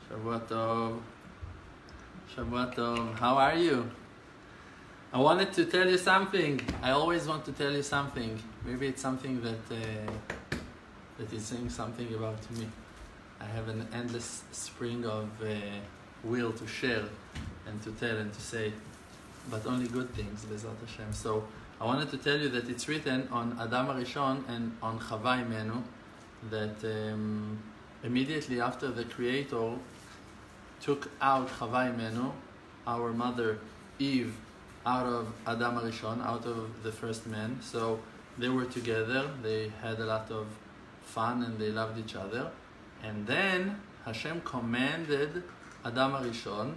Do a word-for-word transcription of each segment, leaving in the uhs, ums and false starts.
Shavua Tov. Shavua Tov. How are you? I wanted to tell you something. I always want to tell you something. Maybe it's something that uh, that is saying something about me. I have an endless spring of uh, will to share and to tell and to say, but only good things, Bezrat Hashem. So I wanted to tell you that it's written on Adam HaRishon and on Chava Imenu that um, immediately after the Creator took out Chava Imenu, our mother Eve, out of Adam HaRishon, out of the first man. So they were together, they had a lot of fun and they loved each other. And then Hashem commanded Adam HaRishon,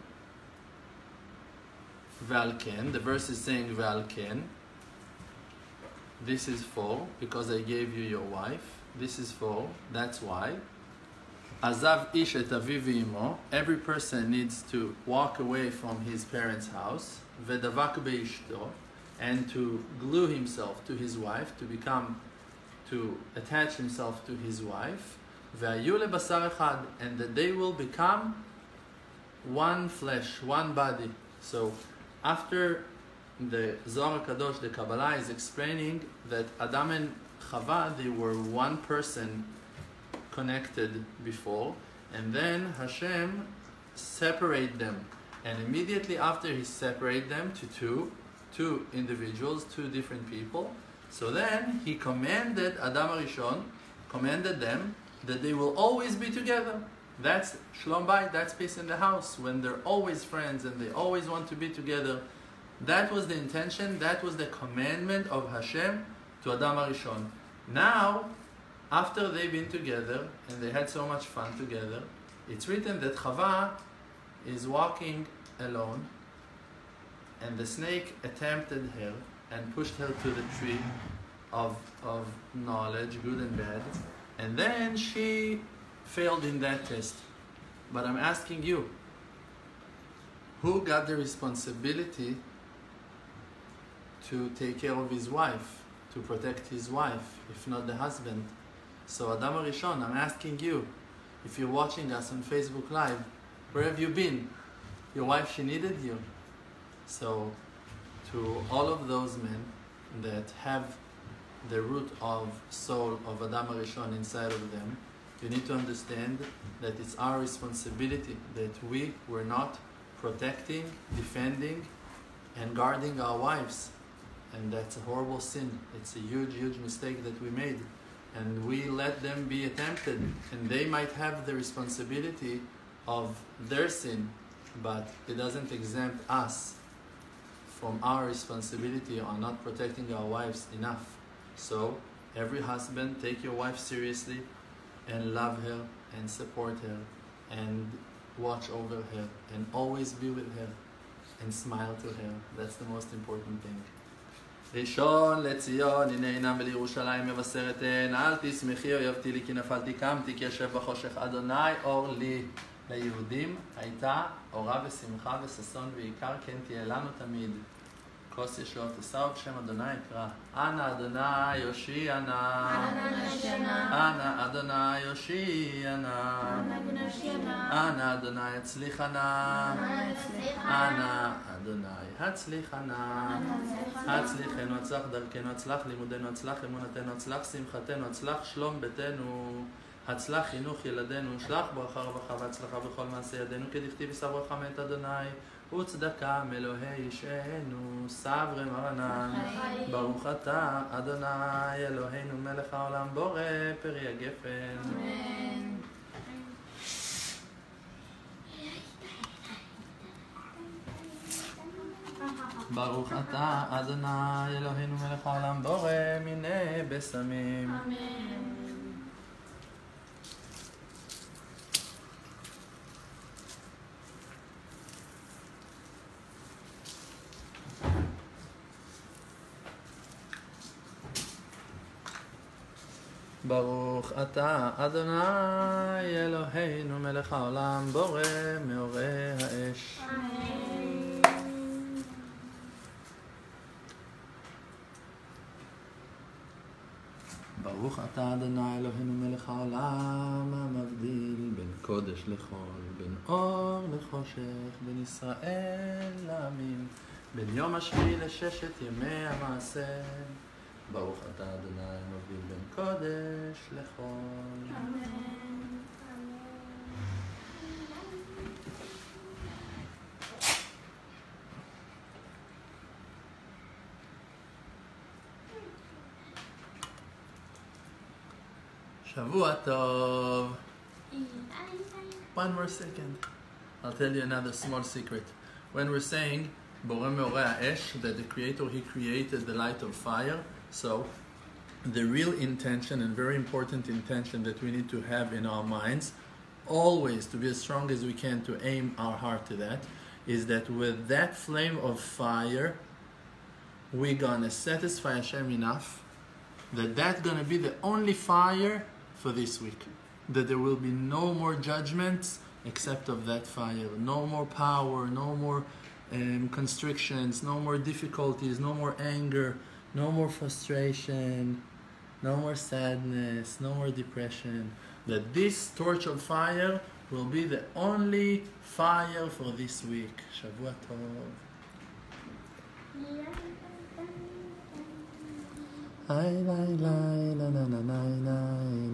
Ve'al ken, the verse is saying Ve'al ken, this is for, because I gave you your wife, this is for, that's why. Azav ish et aviv ve'imo, every person needs to walk away from his parents' house, ve'davak be'ishto, and to glue himself to his wife, to become, to attach himself to his wife, ve'ayu lebasar echad, and that they will become one flesh, one body. So after the Zohar Kadosh, the Kabbalah is explaining that Adam and Chava, they were one person connected before, and then Hashem separate them, and immediately after he separate them to two, two individuals, two different people. So then he commanded Adam HaRishon, commanded them that they will always be together. That's Shalom Bayit, that's peace in the house, when they're always friends and they always want to be together. That was the intention, that was the commandment of Hashem to Adam HaRishon. Now, after they've been together and they had so much fun together, it's written that Chava is walking alone and the snake attempted her and pushed her to the tree of, of knowledge, good and bad, and then she failed in that test. But I'm asking you, who got the responsibility to take care of his wife, to protect his wife, if not the husband? So Adam HaRishon, I'm asking you, if you're watching us on Facebook Live, where have you been? Your wife, she needed you. So to all of those men that have the root of soul of Adam HaRishon inside of them, you need to understand that it's our responsibility that we were not protecting, defending, and guarding our wives. And that's a horrible sin. It's a huge, huge mistake that we made. And we let them be tempted. And they might have the responsibility of their sin, but it doesn't exempt us from our responsibility on not protecting our wives enough. So, every husband, take your wife seriously and love her and support her and watch over her and always be with her and smile to her. That's the most important thing. ראשון לציון, הנה עינם ולירושלים מבשרת הן, אל תשמחי אויבתי לי כי נפלתי קמתי, כי ישב בחושך אדוני אור לי. ליהודים הייתה אורה ושמחה וששון ועיקר, כן תהיה לנו תמיד. כוס ישועות אשא את שם אדוני יקרא. אנא אדוני יושיע נא. אנא אדוני יושיע נא. אנא אדוני הצליחה נא. אנא אדוני הצליחה נא. הצליחנו, הצלח דרכנו, הצלח לימודנו, הצלח אמונתנו, הצלח שמחתנו, הצלח שלום ביתנו, הצלח חינוך ילדינו, שלח ברכה רווחה והצלחה בכל מעשה ידינו, כדכתיב יישא ברכה מאת אדוני וצדקה מאלוהי ישענו, סברי מרנן, ברוך אתה אדוני אלוהינו מלך העולם בורא פרי הגפן. אמן. ברוך אתה אדוני אלוהינו מלך העולם בורא מיני בשמים. אמן. ברוך אתה אדוני אלוהינו מלך העולם בורא מאורי האש. אמן. ברוך אתה אדוני אלוהינו מלך העולם המבדיל בין קודש לחול, בין אור לחושך, בין ישראל לעמים, בין יום השביעי לששת ימי המעשה. ברוך אתה אדוני המבדיל בין קודש לחול. אמן. Shavua Tov. One more second. I'll tell you another small secret. When we're saying Borei Meorei Ha'esh, that the Creator, He created the light of fire, so the real intention and very important intention that we need to have in our minds, always to be as strong as we can to aim our heart to that, is that with that flame of fire, we're gonna satisfy Hashem enough that that's gonna be the only fire for this week. That there will be no more judgments except of that fire. No more power, no more um, constrictions, no more difficulties, no more anger, no more frustration, no more sadness, no more depression. That this torch of fire will be the only fire for this week. Shavua Tov. Ay, la, la, la, la, la, la, la.